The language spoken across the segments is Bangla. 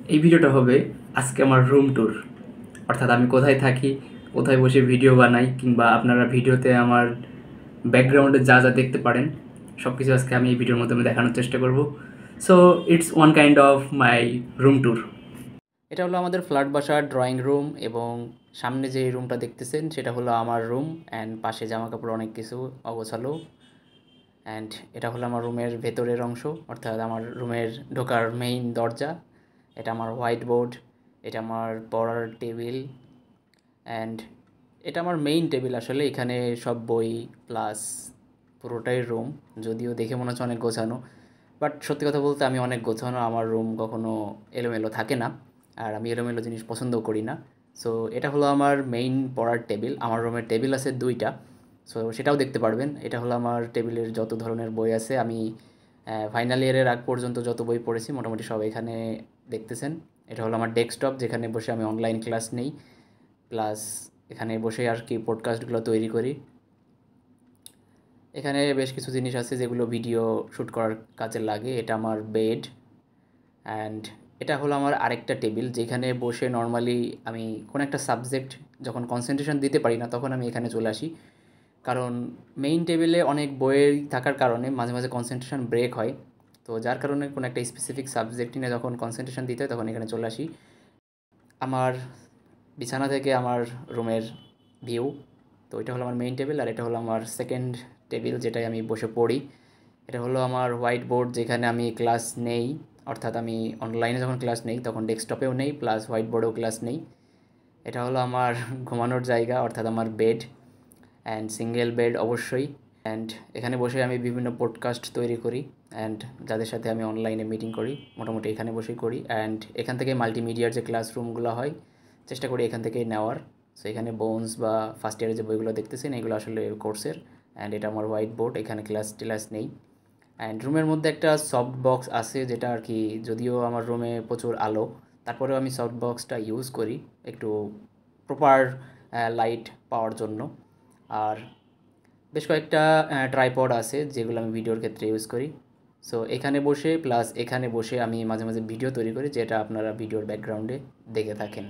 এই ভিডিওটা হবে আজকে আমার রুম ট্যুর, অর্থাৎ আমি কোথায় থাকি, কোথায় বসে ভিডিও বানাই, কিংবা আপনারা ভিডিওতে আমার ব্যাকগ্রাউন্ডে যা যা দেখতে পারেন সব কিছু আজকে আমি এই ভিডিওর মাধ্যমে দেখানোর চেষ্টা করব। So it's one kind of my room tour. এটা হলো আমাদের ফ্ল্যাট বাসার ড্রয়িং রুম, এবং সামনে যে রুমটা দেখতেছেন সেটা হলো আমার রুম, অ্যান্ড পাশে জামা কাপড় অনেক কিছু অগোছালো। অ্যান্ড এটা হলো আমার রুমের ভেতরের অংশ, অর্থাৎ আমার রুমের ঢোকার মেইন দরজা। এটা আমার হোয়াইট বোর্ড, এটা আমার পড়ার টেবিল, অ্যান্ড এটা আমার মেইন টেবিল। আসলে এখানে সব বই প্লাস পুরোটাই রুম, যদিও দেখে মনে হচ্ছে অনেক গোছানো, বাট সত্যি কথা বলতে আমি অনেক গোছানো। আমার রুম কখনো এলোমেলো থাকে না, আর আমি এলোমেলো জিনিস পছন্দও করি না। সো এটা হলো আমার মেইন পড়ার টেবিল। আমার রুমের টেবিল আছে দুইটা, সো সেটাও দেখতে পারবেন। এটা হলো আমার টেবিলের যত ধরনের বই আছে, আমি ফাইনাল ইয়ারের আগ পর্যন্ত যত বই পড়েছি মোটামুটি সব এখানে দেখতেছেন। এটা হলো আমার ডেস্কটপ, যেখানে বসে আমি অনলাইন ক্লাস নেই, প্লাস এখানে বসে আর কি পডকাস্টগুলো তৈরি করি। এখানে বেশ কিছু জিনিস আছে যেগুলো ভিডিও শ্যুট করার কাজে লাগে। এটা আমার বেড, অ্যান্ড এটা হলো আমার আরেকটা টেবিল, যেখানে বসে নর্মালি আমি কোনো একটা সাবজেক্ট যখন কনসেন্ট্রেশন দিতে পারি না তখন আমি এখানে চলে আসি। কারণ মেইন টেবিলে অনেক বই থাকার কারণে মাঝে মাঝে কনসেন্ট্রেশন ব্রেক হয়, তো যার কারণে কোনো একটা স্পেসিফিক সাবজেক্ট নিয়ে যখন কনসেন্ট্রেশন দিতে হয় তখন এখানে চলে আসি। আমার বিছানা থেকে আমার রুমের ভিউ, তো এটা হলো আমার মেইন টেবিল, আর এটা হলো আমার সেকেন্ড টেবিল যেটায় আমি বসে পড়ি। এটা হলো আমার হোয়াইট বোর্ড, যেখানে আমি ক্লাস নেই, অর্থাৎ আমি অনলাইনে যখন ক্লাস নেই তখন ডেস্কটপেও নেই, প্লাস হোয়াইট বোর্ডেও ক্লাস নেই। এটা হলো আমার ঘুমানোর জায়গা, অর্থাৎ আমার বেড, অ্যান্ড সিঙ্গেল বেড অবশ্যই। অ্যান্ড এখানে বসে আমি বিভিন্ন পডকাস্ট তৈরি করি, অ্যান্ড যাদের সাথে আমি অনলাইনে মিটিং করি মোটামুটি এখানে বসেই করি। অ্যান্ড এখান থেকে মাল্টিমিডিয়ার যে ক্লাসরুমগুলো হয় চেষ্টা করি এখান থেকেই নেওয়ার। সো এখানে বোনস বা ফার্স্ট ইয়ারের যে বইগুলো দেখতেছেন এগুলো আসলে কোর্সের। অ্যান্ড এটা আমার হোয়াইট বোর্ড, এখানে ক্লাস টিলাস নেই। অ্যান্ড রুমের মধ্যে একটা সফট বক্স আছে, যেটা আর কি, যদিও আমার রুমে প্রচুর আলো তারপরেও আমি সফট বক্সটা ইউজ করি একটু প্রপার লাইট পাওয়ার জন্য। আর বেশ কয়েকটা ট্রাইপড আছে যেগুলো আমি ভিডিওর ক্ষেত্রে ইউজ করি। সো এখানে বসে প্লাস এখানে বসে আমি মাঝে মাঝে ভিডিও তৈরি করি, যেটা আপনারা ভিডিওর ব্যাকগ্রাউন্ডে দেখে থাকেন।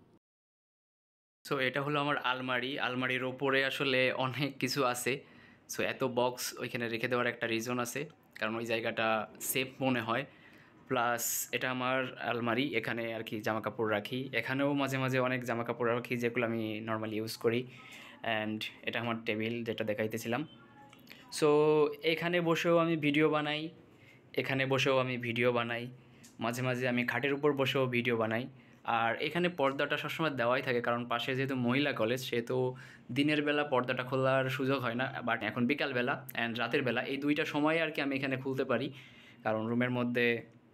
সো এটা হলো আমার আলমারি। আলমারির ওপরে আসলে অনেক কিছু আছে। সো এত বক্স ওইখানে রেখে দেওয়ার একটা রিজন আছে, কারণ ওই জায়গাটা সেফ মনে হয়। প্লাস এটা আমার আলমারি, এখানে আর কি জামা কাপড় রাখি। এখানেও মাঝে মাঝে অনেক জামা কাপড় রাখি যেগুলো আমি নর্মালি ইউজ করি। অ্যান্ড এটা আমার টেবিল যেটা দেখাইতেছিলাম। সো এখানে বসেও আমি ভিডিও বানাই, এখানে বসেও আমি ভিডিও বানাই, মাঝে মাঝে আমি খাটের উপর বসেও ভিডিও বানাই। আর এখানে পর্দাটা সবসময় দেওয়াই থাকে, কারণ পাশে যেহেতু মহিলা কলেজ সেহেতু দিনের বেলা পর্দাটা খোলার সুযোগ হয় না, বাট এখন বিকালবেলা অ্যান্ড রাতের বেলা এই দুইটা সময় আর কি আমি এখানে খুলতে পারি, কারণ রুমের মধ্যে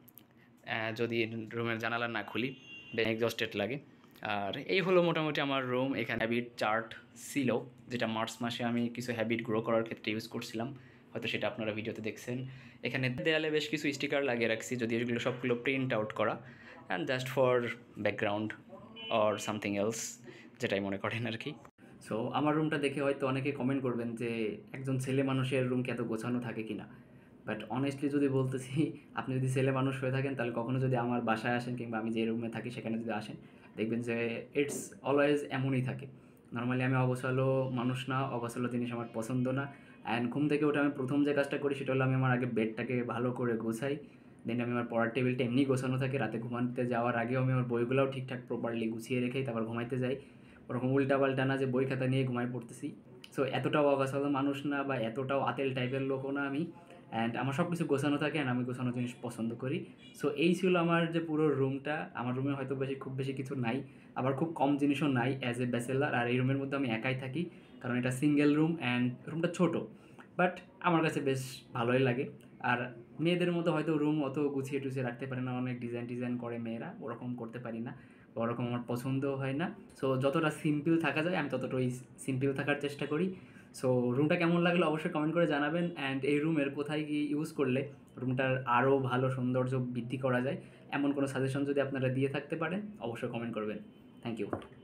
যদি রুমের জানালা না খুলি এক্সস্টেড লাগে। আর এই হলো মোটামুটি আমার রুম। এখানে হ্যাবিট চার্ট ছিল, যেটা মার্চ মাসে আমি কিছু হ্যাবিট গ্রো করার ক্ষেত্রে ইউজ করছিলাম, হয়তো সেটা আপনারা ভিডিওতে দেখছেন। এখানে দেয়ালে বেশ কিছু স্টিকার লাগিয়ে রাখছি, যদি এগুলো সবগুলো প্রিন্ট আউট করা, and just for background or something else, যেটাই মনে করেন আর কি। সো আমার রুমটা দেখে হয়তো অনেকে কমেন্ট করবেন যে একজন ছেলে মানুষের রুম কি এত গোছানো থাকে কি না, বাট অনেস্টলি যদি বলতেছি, আপনি যদি ছেলে মানুষ হয়ে থাকেন তাহলে কখনো যদি আমার বাসায় আসেন কিংবা আমি যে রুমে থাকি সেখানে যদি আসেন, দেখবেন যে ইটস অলওয়েজ এমনই থাকে। নর্মালি আমি অগোছালো মানুষ না, অগোছালো জিনিস আমার পছন্দ না। অ্যান্ড ঘুম থেকে উঠে আমি প্রথম যে কাজটা করি সেটা হলো আমি আমার আগে বেডটাকে ভালো করে গোছাই, দেন আমি আমার পড়ার টেবিলটা এমনি গোছানো থাকে, রাতে ঘুমাতে যাওয়ার আগেও আমি আমার বইগুলোও ঠিকঠাক প্রপারলি গুছিয়ে রেখেই তারপর ঘুমাইতে যাই। ওরকম উল্টাপাল্টা না যে বই খাতা নিয়ে ঘুমাই পড়তেছি। সো এতটাও অগোছালো মানুষ না বা এতটাও আতেল টাইপের লোকও না আমি। অ্যান্ড আমার সব কিছু গোছানো থাকে, অ্যান্ড আমি গোছানো জিনিস পছন্দ করি। সো এই ছিল আমার যে পুরো রুমটা। আমার রুমে হয়তো খুব বেশি কিছু নাই, আবার খুব কম জিনিসও নাই অ্যাজ এ ব্যাচেলার। আর এই রুমের মধ্যে আমি একাই থাকি, কারণ এটা সিঙ্গেল রুম অ্যান্ড রুমটা ছোট, বাট আমার কাছে বেশ ভালোই লাগে। আর মেয়েদের মতো হয়তো রুম অত গুছিয়ে টুছিয়ে রাখতে পারে না, অনেক ডিজাইন ডিজাইন করে মেয়েরা, ওরকম করতে পারি না, ওরকম আমার পছন্দও হয় না। সো যতটা সিম্পল থাকা যায় আমি ততটাই সিম্পল থাকার চেষ্টা করি। সো রুমটা কেমন লাগলো অবশ্যই কমেন্ট করে জানাবেন, অ্যান্ড এই রুমের কোথায় কি ইউজ করলে রুমটার আরও ভালো সৌন্দর্য বৃদ্ধি করা যায় এমন কোনো সাজেশন যদি আপনারা দিয়ে থাকতে পারেন অবশ্যই কমেন্ট করবেন। Thank you.